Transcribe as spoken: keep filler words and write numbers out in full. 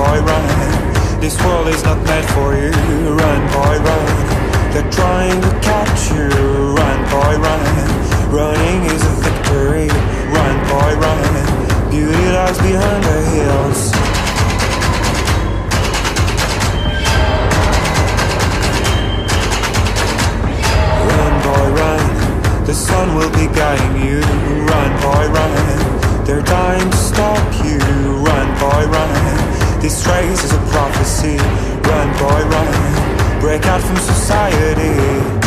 boy, run. This world is not meant for you. Run, boy, run. They're trying to catch you. Run, boy, run. Running is a victory. Run, boy, run. Beauty lies behind the hills. Run, boy, run. The sun will be guiding you. Run, boy, run. They're dying to stop you. Run, boy, run. This race is a prophecy. Run, boy, run. Break out from society.